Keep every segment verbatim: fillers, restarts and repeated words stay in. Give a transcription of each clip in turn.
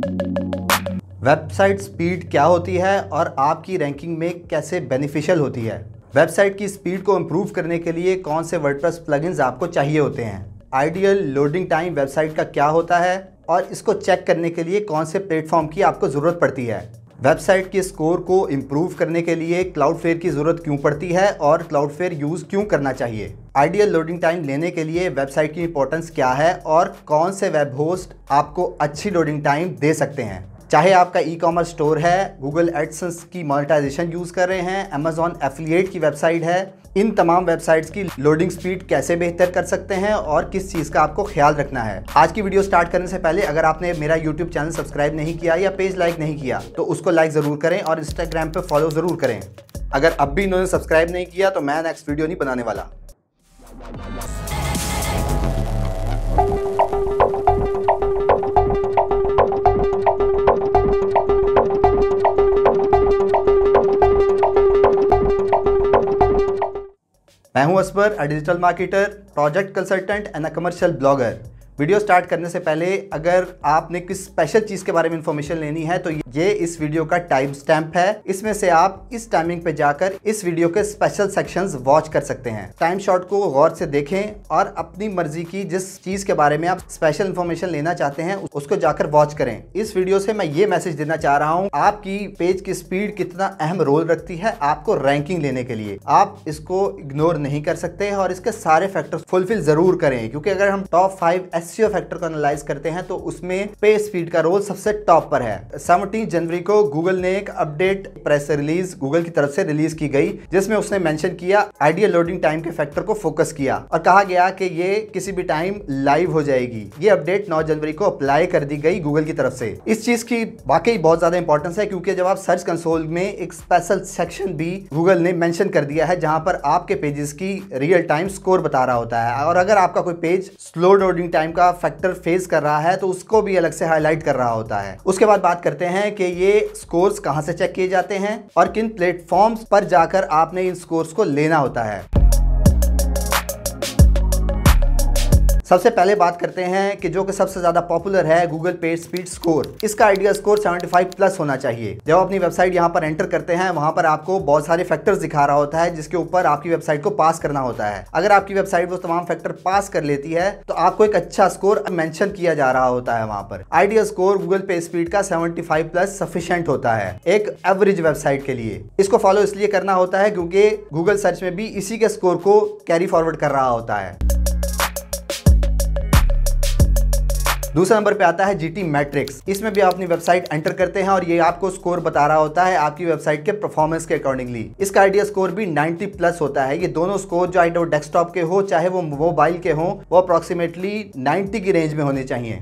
Website speed क्या होती है और आपकी रैंकिंग में कैसे बेनिफिशियल होती है। वेबसाइट की स्पीड को इम्प्रूव करने के लिए कौन से वर्डप्रेस प्लगइन्स आपको चाहिए होते हैं। आइडियल लोडिंग टाइम वेबसाइट का क्या होता है और इसको चेक करने के लिए कौन से प्लेटफॉर्म की आपको ज़रूरत पड़ती है। वेबसाइट के स्कोर को इम्प्रूव करने के लिए क्लाउडफ्लेयर की ज़रूरत क्यों पड़ती है और क्लाउडफ्लेयर यूज़ क्यों करना चाहिए। आइडियल लोडिंग टाइम लेने के लिए वेबसाइट की इंपॉर्टेंस क्या है और कौन से वेब होस्ट आपको अच्छी लोडिंग टाइम दे सकते हैं। चाहे आपका ई कॉमर्स स्टोर है, गूगल एडसेंस की मोनेटाइजेशन यूज़ कर रहे हैं, अमेजॉन एफिलिएट की वेबसाइट है, इन तमाम वेबसाइट्स की लोडिंग स्पीड कैसे बेहतर कर सकते हैं और किस चीज़ का आपको ख्याल रखना है। आज की वीडियो स्टार्ट करने से पहले अगर आपने मेरा यूट्यूब चैनल सब्सक्राइब नहीं किया या पेज लाइक नहीं किया तो उसको लाइक ज़रूर करें और इंस्टाग्राम पे फॉलो ज़रूर करें। अगर अब भी इन्होंने सब्सक्राइब नहीं किया तो मैं नेक्स्ट वीडियो नहीं बनाने वाला। मैं हूं Asbar, a digital marketer, project consultant and a commercial blogger. Video start करने से पहले अगर आपने किस स्पेशल चीज़ के बारे में इंफॉर्मेशन लेनी है तो ये इस वीडियो का टाइम स्टैम्प है। इसमें से आप इस टाइमिंग पे जाकर इस वीडियो के स्पेशल सेक्शंस वॉच कर सकते हैं। टाइम शॉट को गौर से देखें और अपनी मर्जी की जिस चीज़ के बारे में आप स्पेशल इंफॉर्मेशन लेना चाहते हैं उसको जाकर वॉच करें। इस वीडियो से मैं ये मैसेज देना चाह रहा हूँ, आपकी पेज की स्पीड कितना अहम रोल रखती है आपको रैंकिंग लेने के लिए। आप इसको इग्नोर नहीं कर सकते और इसके सारे फैक्टर फुलफिल जरूर करें, क्योंकि अगर हम टॉप फाइव एसईओ फैक्टर को एनालाइज करते हैं तो उसमें पे स्पीड का रोल सबसे टॉप पर है। सत्रह जनवरी को गूगल ने एक अपडेट प्रेस रिलीज गूगल की तरफ से रिलीज की गई, जिसमें उसने मेंशन किया आइडियल लोडिंग टाइम के फैक्टर को फोकस किया और कहा गया कि ये किसी भी टाइम लाइव हो जाएगी। ये अपडेट नौ जनवरी को अप्लाई कर दी गई गूगल की तरफ से। इस चीज की वाकई बहुत ज्यादा इंपॉर्टेंस है, क्योंकि जब आप सर्च कंसोल में एक स्पेशल सेक्शन भी गूगल ने मेंशन कर दिया है जहां पर आपके पेजेस की रियल टाइम स्कोर बता रहा होता है, और अगर आपका कोई पेज स्लो लोडिंग टाइम का फैक्टर फेस कर रहा है तो उसको भी अलग से हाईलाइट कर रहा होता है। उसके बाद बात करते हैं कि ये स्कोर्स कहां से चेक किए जाते हैं और किन प्लेटफॉर्म्स पर जाकर आपने इन स्कोर्स को लेना होता है। सबसे पहले बात करते हैं कि जो कि सबसे ज्यादा पॉपुलर है गूगल पेज स्पीड स्कोर। इसका आइडियल स्कोर पचहत्तर प्लस होना चाहिए। जब अपनी वेबसाइट यहां पर एंटर करते हैं वहां पर आपको बहुत सारे फैक्टर्स दिखा रहा होता है जिसके ऊपर आपकी वेबसाइट को पास करना होता है। अगर आपकी वेबसाइट वो तमाम फैक्टर पास कर लेती है तो आपको एक अच्छा स्कोर मेंशन किया जा रहा होता है। वहां पर ideal score Google page speed का पचहत्तर प्लस सफिशिएंट होता है एक एवरेज वेबसाइट के लिए। इसको फॉलो इसलिए करना होता है क्योंकि गूगल सर्च में भी इसी के स्कोर को कैरी फॉरवर्ड कर रहा होता है। दूसरा नंबर पे आता है जीटी मैट्रिक्स। इसमें भी आप अपनी वेबसाइट एंटर करते हैं और ये आपको स्कोर बता रहा होता है आपकी वेबसाइट के परफॉर्मेंस के अकॉर्डिंगली। इसका आइडियल स्कोर भी नब्बे प्लस होता है। ये दोनों स्कोर जो आइडियल डेस्कटॉप के हो चाहे वो मोबाइल के हो वो अप्रोक्सीमेटली नब्बे की रेंज में होने चाहिए।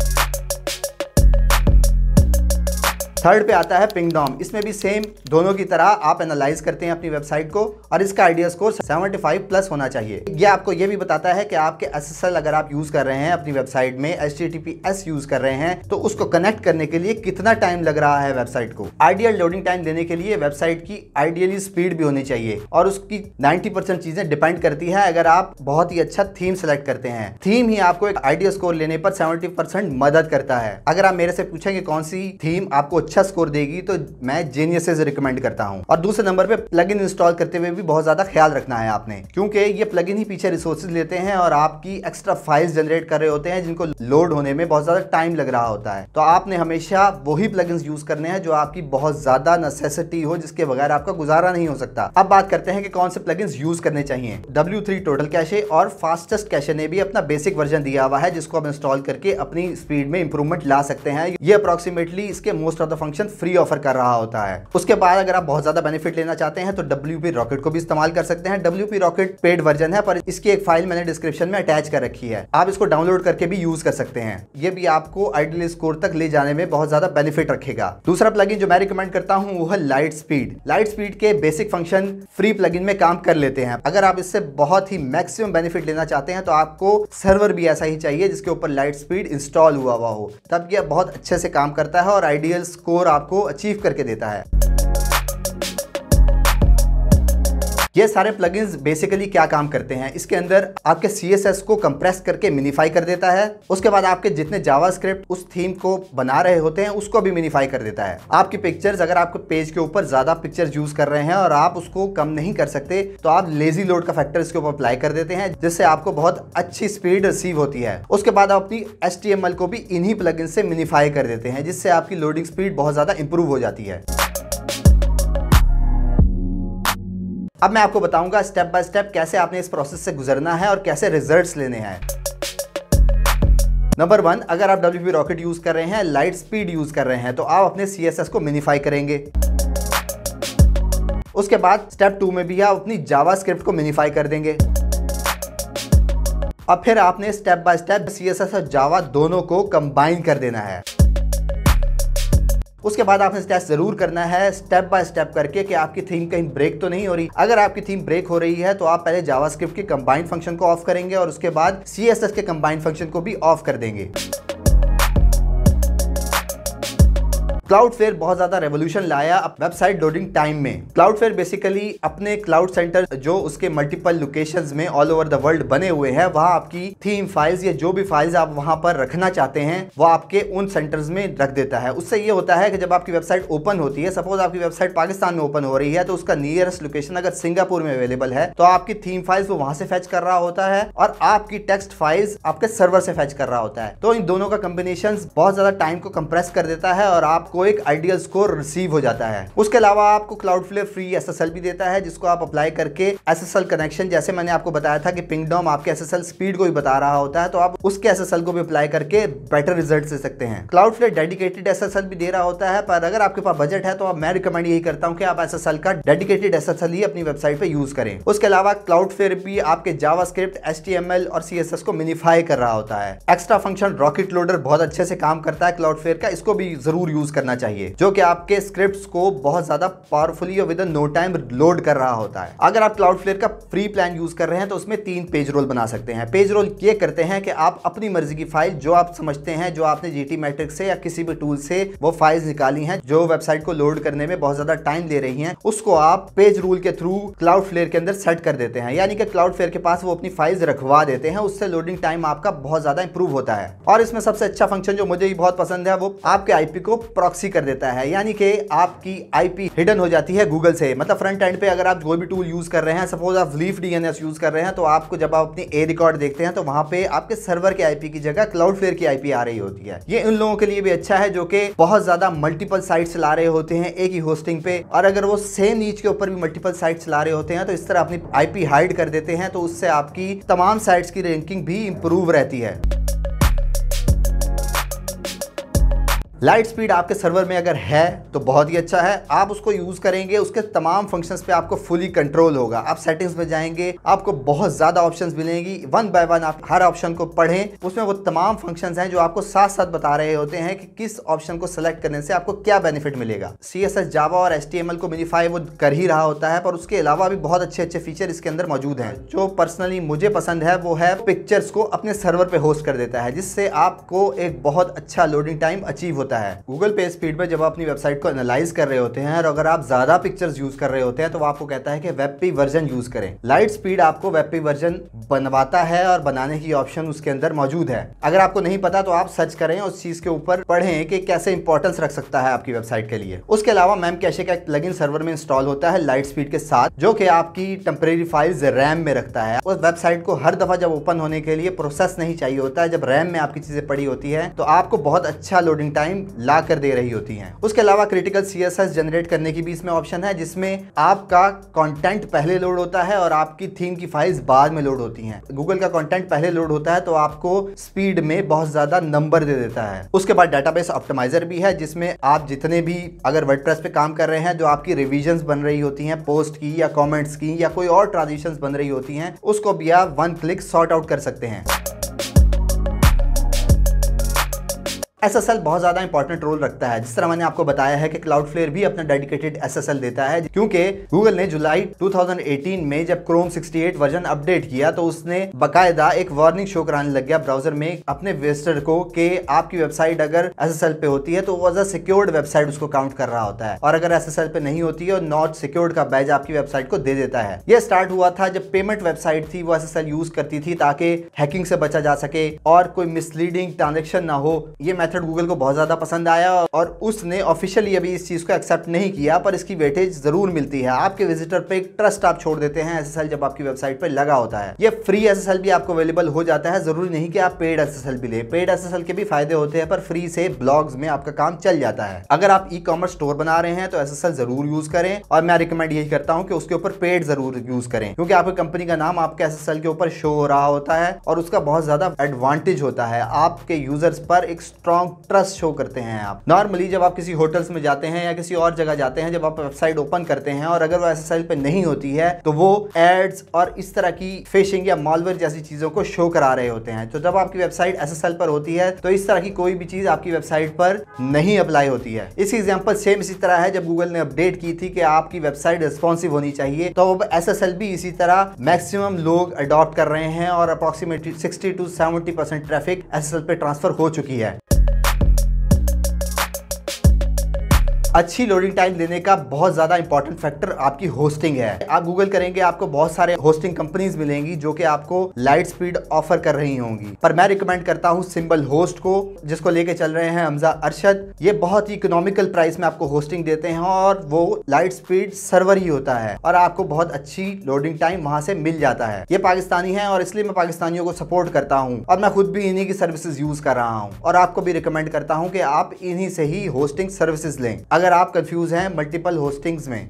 थर्ड पे आता है पिंगडॉम। इसमें भी सेम दोनों की तरह आप एनालाइज करते हैं अपनी वेबसाइट को और इसका आइडियल स्कोर पचहत्तर प्लस होना चाहिए। ये आपको ये भी बताता है कि आपके एसएसएल अगर आप यूज कर रहे हैं अपनी वेबसाइट में, एचटीटीपीएस यूज कर रहे हैं तो उसको कनेक्ट करने के लिए कितना टाइम लग रहा है वेबसाइट को। आइडियल लोडिंग टाइम देने के लिए वेबसाइट की आइडियली स्पीड भी होनी चाहिए और उसकी नाइन्टी परसेंट चीजें डिपेंड करती है अगर आप बहुत ही अच्छा थीम सेलेक्ट करते हैं। थीम ही आपको एक आइडियल स्कोर लेने पर सेवेंटी परसेंट मदद करता है। अगर आप मेरे से पूछेंगे कौन सी थीम आपको अच्छा स्कोर देगी तो मैं जीनियस रिकमेंड करता हूं। और दूसरे नंबर पे प्लगइन इंस्टॉल करते हुए भी बहुत ज्यादा ख्याल रखना है आपने, क्योंकि ये प्लगइन ही पीछे रिसोर्सेज लेते हैं और आपकी एक्स्ट्रा फाइल्स जनरेट कर रहे होते हैं जिनको लोड होने में बहुत ज्यादा टाइम लग रहा होता है। तो आपने हमेशा वही प्लगइन्स यूज करने हैं जो आपकी बहुत ज्यादा नेसेसिटी हो, जिसके बगैर आपका गुजारा नहीं हो सकता। अब बात करते हैं कि कौन से प्लगइन्स यूज करने चाहिए। डब्ल्यू थ्री टोटल कैशे और फास्टेस्ट कैशे ने भी अपना बेसिक वर्जन दिया हुआ है जिसको आप इंस्टॉल करके अपनी स्पीड में इंप्रूवमेंट ला सकते हैं। ये अप्रोक्सीमेटली इसके most of the function free offer कर रहा होता है। उसके बाद अगर आप बहुत ज्यादा बेनिफिट लेना चाहते हैं तो डब्ल्यूपी रॉकेट को भी इस्तेमाल कर सकते हैं। डब्ल्यूपी रॉकेट पेड वर्जन है पर इसकी एक फाइल मैंने डिस्क्रिप्शन में अटैच कर रखी है, आप इसको डाउनलोड करके भी यूज कर सकते हैं। ये भी आपको आइडियल स्कोर तक ले जाने में बहुत ज्यादा बेनिफिट रखेगा। दूसरा प्लगइन जो मैं रिकमेंड करता हूं वो है लाइट स्पीड। लाइट स्पीड के बेसिक फंक्शन फ्री प्लगइन में काम कर लेते हैं। अगर आप इससे बहुत ही मैक्सिमम बेनिफिट लेना चाहते हैं तो आपको सर्वर भी ऐसा ही चाहिए जिसके ऊपर लाइट स्पीड इंस्टॉल हुआ हुआ हो, तब यह बहुत अच्छे से काम करता है और आइडियल स्कोर आपको अचीव करके देता है। ये सारे प्लगइन्स बेसिकली क्या काम करते हैं, इसके अंदर आपके सीएसएस को कंप्रेस करके मिनिफाई कर देता है। उसके बाद आपके जितने जावास्क्रिप्ट उस थीम को बना रहे होते हैं उसको भी मिनिफाई कर देता है। आपकी पिक्चर्स, अगर आपके पेज के ऊपर ज्यादा पिक्चर्स यूज कर रहे हैं और आप उसको कम नहीं कर सकते तो आप लेजी लोड का फैक्टर इसके ऊपर अप्लाई कर देते हैं, जिससे आपको बहुत अच्छी स्पीड रिसीव होती है। उसके बाद आप अपनी एच टी एम एल को भी इन्हीं प्लगइन से मिनिफाई कर देते हैं, जिससे आपकी लोडिंग स्पीड बहुत ज्यादा इंप्रूव हो जाती है। अब मैं आपको बताऊंगा स्टेप बाय स्टेप कैसे आपने इस प्रोसेस से गुजरना है और कैसे रिजल्ट्स लेने हैं। नंबर वन, अगर आप डब्ल्यू पी रॉकेट यूज कर रहे हैं, लाइट स्पीड यूज कर रहे हैं, तो आप अपने सी एस एस को मिनिफाई करेंगे। उसके बाद स्टेप टू में भी आप अपनी जावास्क्रिप्ट को मिनिफाई कर देंगे। अब फिर आपने step by step C S S और जावा दोनों को कंबाइन कर देना है। उसके बाद आपने टेस्ट जरूर करना है स्टेप बाय स्टेप करके कि आपकी थीम कहीं ब्रेक तो नहीं हो रही। अगर आपकी थीम ब्रेक हो रही है तो आप पहले जावास्क्रिप्ट के कंबाइंड फंक्शन को ऑफ करेंगे और उसके बाद सीएसएस के कंबाइंड फंक्शन को भी ऑफ कर देंगे। क्लाउडफ्लेयर बहुत ज्यादा रेवोल्यूशन लाया अब वेबसाइट लोडिंग टाइम में। क्लाउडफ्लेयर बेसिकली अपने क्लाउड सेंटर जो उसके मल्टीपल लोकेशंस में ऑल ओवर द वर्ल्ड बने हुए हैं, वहां आपकी थीम फाइल्स या जो भी फाइल्स आप वहां पर रखना चाहते हैं वो आपके उन सेंटर्स में रख देता है। उससे ये होता है कि जब आपकी वेबसाइट ओपन होती है, सपोज आपकी वेबसाइट पाकिस्तान में ओपन हो रही है, तो उसका नियरेस्ट लोकेशन अगर सिंगापुर में अवेलेबल है तो आपकी थीम फाइल्स वो वहां से फेच कर रहा होता है और आपकी टेक्स्ट फाइल्स आपके सर्वर से फेच कर रहा होता है। तो इन दोनों का कॉम्बिनेशन बहुत ज्यादा टाइम को कंप्रेस कर देता है और आपको एक आइडियल स्कोर रिसीव हो जाता है। उसके अलावा आपको क्लाउडफ्लेयर फ्री एसएसएल भी देता है, जिसको आप अप्लाई करके एसएसएल कनेक्शन, जैसे मैंने आपको बताया था कि पिंगडॉम आपके एसएसएल स्पीड को भी बता रहा होता है, तो आप उसके एसएसएल को भी अप्लाई करके बेटर रिजल्ट दे सकते हैं। क्लाउडफ्लेयर डेडिकेटेड एसएसएल भी दे रहा होता है, पर अगर आपके पास बजट है तो मैं रिकमेंड यही करता हूं कि आप एसएसएल का डेडिकेटेड एसएसएल ही अपनी वेबसाइट पे यूज करें। उसके अलावा क्लाउडफ्लेयर भी आपके जावास्क्रिप्ट, एचटीएमएल और सीएसएस को मिनिफाई कर रहा होता है। एक्स्ट्रा फंक्शन रॉकेट लोडर बहुत अच्छे से काम करता है क्लाउडफ्लेयर का, इसको भी जरूर यूज करना चाहिए, जो कि आपके स्क्रिप्ट्स को बहुत ज्यादा पावरफुली और within no time load कर रहा होता है। अगर आप क्लाउडफ्लेयर का फ्री प्लान यूज कर रहे हैं तो उसमें तीन पेज रोल बना सकते हैं। पेज रोल ये करते हैं कि आप अपनी मर्जी की फाइल जो आप समझते हैं, जो आपने जीटी मैट्रिक्स से या किसी भी टूल से वो फाइल्स निकाली हैं जो वेबसाइट को लोड करने में बहुत ज्यादा टाइम ले रही हैं, उसको आप पेज रूल के थ्रू क्लाउडफ्लेयर के अंदर सेट कर देते हैं। यानी कि क्लाउडफ्लेयर के पास वो अपनी फाइल्स रखवा देते हैं, उससे लोडिंग टाइम आपका बहुत ज्यादा इंप्रूव होता है। और इसमें सबसे अच्छा फंक्शन जो मुझे बहुत पसंद है वो आपके आईपी को प्रॉक्सी कर देता है, यानी कि आपकी आईपी हिडन हो जाती है गूगल से। मतलब फ्रंट एंड पे अगर आप कोई भी टूल यूज कर रहे हैं, सपोज आप लीफ डीएनएस यूज कर रहे हैं, तो आपको जब आप अपनी ए रिकॉर्ड देखते हैं तो वहां पे आपके सर्वर के आईपी की जगह क्लाउडफ्लेयर की आईपी आ रही होती है। ये उन लोगों के लिए भी अच्छा है जो कि बहुत ज्यादा मल्टीपल साइट चला रहे होते हैं एक ही होस्टिंग पे, और अगर वो सेम नीच के ऊपर भी मल्टीपल साइट चला रहे होते हैं तो इस तरह अपनी आईपी हाइड कर देते हैं, तो उससे आपकी तमाम साइट्स की रैंकिंग भी इंप्रूव रहती है। लाइट स्पीड आपके सर्वर में अगर है तो बहुत ही अच्छा है, आप उसको यूज करेंगे, उसके तमाम फंक्शंस पे आपको फुली कंट्रोल होगा। आप सेटिंग्स में जाएंगे, आपको बहुत ज्यादा ऑप्शंस मिलेंगी, वन बाय वन आप हर ऑप्शन को पढ़ें, उसमें वो तमाम फंक्शंस हैं जो आपको साथ साथ बता रहे होते हैं कि किस ऑप्शन को सेलेक्ट करने से आपको क्या बेनिफिट मिलेगा। सीएसएस, जावा और एचटीएमएल को मिनिफाई वो कर ही रहा होता है, पर उसके अलावा भी बहुत अच्छे अच्छे फीचर इसके अंदर मौजूद हैं। जो पर्सनली मुझे पसंद है वो है पिक्चर्स को अपने सर्वर पे होस्ट कर देता है, जिससे आपको एक बहुत अच्छा लोडिंग टाइम अचीव होता है। गूगल पेज स्पीड में जब आप अपनी वेबसाइट को एनालाइज कर रहे होते हैं और अगर आप ज्यादा पिक्चर्स यूज कर रहे होते हैं तो वो आपको कहता है कि वेबपी वर्जन यूज करें। लाइट स्पीड आपको वेबपी वर्जन बनवाता है और बनाने की ऑप्शन उसके अंदर मौजूद है। अगर आपको नहीं पता तो आप सर्च करें, उस चीज के ऊपर पढ़ें कि कैसे इंपॉर्टेंस रख सकता है आपकी वेबसाइट के लिए। उसके अलावा मैम कैशे का एक प्लगइन सर्वर में इंस्टॉल होता है लाइट स्पीड के साथ, जो कि आपकी टेम्परेरी फाइल्स रैम में रखता है। उस वेबसाइट को हर दफा जब ओपन होने के लिए प्रोसेस नहीं चाहिए होता है, जब रैम में आपकी चीजें पड़ी होती है तो आपको बहुत अच्छा लोडिंग टाइम ला कर दे रही होती हैं। उसके अलावा क्रिटिकल सीएसएस जनरेट करने की भी इसमें ऑप्शन है, जिसमें आपका कंटेंट पहले लोड होता है और आपकी थीम की फाइल्स बाद में लोड होती हैं। गूगल का कंटेंट पहले लोड होता है तो आपको स्पीड में बहुत ज्यादा नंबर दे देता है। उसके बाद डेटाबेस ऑप्टिमाइजर भी है, जिसमें आप जितने भी अगर वर्डप्रेस पे काम कर रहे हैं, जो आपकी रिविजन्स बन रही होती हैं पोस्ट की या कमेंट्स की या कोई और ट्रांजिशंस बन रही होती हैं, उसको भी आप वन क्लिक सॉर्ट आउट कर सकते हैं। एस एस एल बहुत ज्यादा इंपॉर्टेंट रोल रखता है। जिस तरह मैंने आपको बताया है कि क्लाउडफ्लेयर भी अपना डेडिकेटेड एस एस एल देता है, क्योंकि गूगल ने जुलाई दो हज़ार अठारह में जब क्रोम अड़सठ वर्जन अपडेट किया तो उसने बकायदा एक वार्निंग शो कराने लग गया ब्राउजर में अपने विजिटर को कि आपकी वेबसाइट अगर एस एस एल पे होती है तो वो एज अ सिक्योर्ड वेबसाइट उसको काउंट कर रहा होता है, और अगर एस एस एल पे नहीं होती है और नॉट सिक्योर्ड का बैज आपकी वेबसाइट को दे देता है। यह स्टार्ट हुआ था जब पेमेंट वेबसाइट थी वो एस एस एल यूज करती थी ताकि हैकिंग से बचा जा सके और कोई मिसलीडिंग ट्रांजेक्शन ना हो। ये मेथड गूगल को बहुत ज्यादा पसंद आया और उसने ऑफिशियली अभी इस चीज को एक्सेप्ट नहीं किया, पर इसकी वेटेज जरूर मिलती है। आपके विजिटर पे एक ट्रस्ट आप छोड़ देते हैं एस एस एल जब आपकी वेबसाइट पे लगा होता है। ये फ्री एस एस एल भी आपको अवेलेबल हो जाता है, जरूरी नहीं कि आप पेड एस एस एल भी ले। पेड एस एस एल के भी फायदे होते हैं, पर फ्री से ब्लॉग्स में आपका काम चल जाता है। अगर आप ई कॉमर्स स्टोर बना रहे हैं तो एस एस एल जरूर यूज करें, और मैं रिकमेंड यही करता हूं कि उसके ऊपर पेड जरूर यूज करें, क्योंकि आपकी कंपनी का नाम आपके एस एस एल के ऊपर शो हो रहा होता है और उसका बहुत ज्यादा एडवांटेज होता है। आपके यूजर्स पर एक स्ट्रॉन्ग ट्रस्ट शो करते हैं आप। नॉर्मली जब आप किसी होटल्स में जाते हैं या किसी और जगह जाते हैं, जब आप वेबसाइट ओपन करते हैं और अगर वो एस एस एल पे नहीं होती है तो वो एड्स और इस तरह की फिशिंग या मालवेयर जैसी चीजों को शो करा रहे होते हैं। तो जब आपकी वेबसाइट एस एस एल पर होती है तो इस तरह की कोई भी चीज आपकी वेबसाइट पर नहीं अप्लाई होती है। इसी एग्जांपल सेम इसी तरह है, जब गूगल ने अपडेट की थी कि आपकी वेबसाइट रिस्पॉन्सिव होनी चाहिए, तो अब एस एस एल भी इसी तरह मैक्सिमम लोग अडॉप्ट कर रहे हैं और approximately sixty to seventy percent traffic S S L पे ट्रांसफर हो चुकी है। अच्छी लोडिंग टाइम देने का बहुत ज्यादा इंपॉर्टेंट फैक्टर आपकी होस्टिंग है। आप गूगल करेंगे आपको बहुत सारे होस्टिंग कंपनीज मिलेंगी जो कि आपको लाइट स्पीड ऑफर कर रही होंगी, पर मैं रिकमेंड करता हूं सिंबल होस्ट को, जिसको लेके चल रहे हैं हमजा अरशद। ये बहुत ही इकोनॉमिकल प्राइस में आपको होस्टिंग देते हैं और वो लाइट स्पीड सर्वर ही होता है और आपको बहुत अच्छी लोडिंग टाइम वहां से मिल जाता है। ये पाकिस्तानी है और इसलिए मैं पाकिस्तानियों को सपोर्ट करता हूं और मैं खुद भी इन्हीं की सर्विसेज यूज कर रहा हूं और आपको भी रिकमेंड करता हूं कि आप इन्हीं से ही होस्टिंग सर्विसेज लें अगर आप कंफ्यूज हैं मल्टीपल होस्टिंग्स में।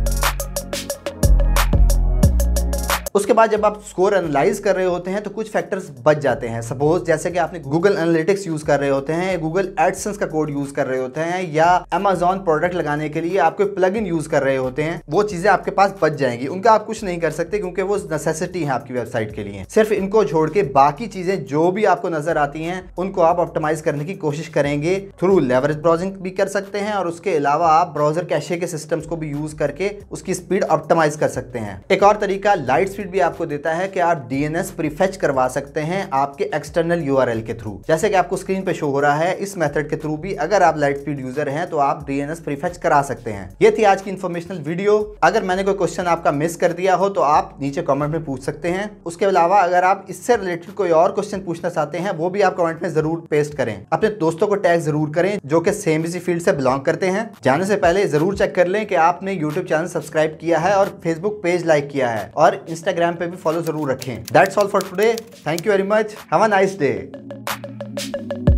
उसके बाद जब आप स्कोर एनालाइज कर रहे होते हैं तो कुछ फैक्टर्स बच जाते हैं। सपोज जैसे कि आपने गूगल एनालिटिक्स यूज कर रहे होते हैं, गूगल एडसेंस का कोड यूज कर रहे होते हैं, या अमेज़न प्रोडक्ट लगाने के लिए आपको प्लगइन यूज कर रहे होते हैं, वो चीजें आपके पास बच जाएंगी। उनका आप कुछ नहीं कर सकते क्योंकि वो नेसेसिटी है आपकी वेबसाइट के लिए। सिर्फ इनको छोड़ के बाकी चीजें जो भी आपको नजर आती हैं उनको आप ऑप्टिमाइज करने की कोशिश करेंगे थ्रू लेवरेज ब्राउजिंग भी कर सकते हैं, और उसके अलावा आप ब्राउजर कैशे के सिस्टम्स को भी यूज करके उसकी स्पीड ऑप्टिमाइज कर सकते हैं। एक और तरीका लाइट स्पीड भी आपको देता है कि आप डीएनएस प्रीफेच करवा सकते हैं आपके एक्सटर्नल यूआरएल के थ्रू, जैसे कि आपको स्क्रीन पे शो हो रहा है। इस मेथड के थ्रू भी अगर आप लाइट स्पीड यूजर हैं तो आप डीएनएस प्रीफेच करा सकते हैं। ये थी आज की इंफॉर्मेशनल वीडियो। अगर मैंने कोई क्वेश्चन आपका मिस कर दिया हो तो आप नीचे कमेंट में पूछ सकते हैं। उसके अलावा अगर आप इससे रिलेटेड कोई और क्वेश्चन पूछना चाहते हैं वो भी आप कमेंट में जरूर पेस्ट करें। अपने दोस्तों को टैग जरूर करें जो कि सेम इसी फील्ड से बिलोंग करते हैं। जाने से पहले जरूर चेक कर लें कि आपने यूट्यूब चैनल सब्सक्राइब किया है और फेसबुक पेज लाइक किया है और इंस्टाग्राम पे भी फॉलो जरूर रखें। That's all for today. Thank you very much. Have a nice day.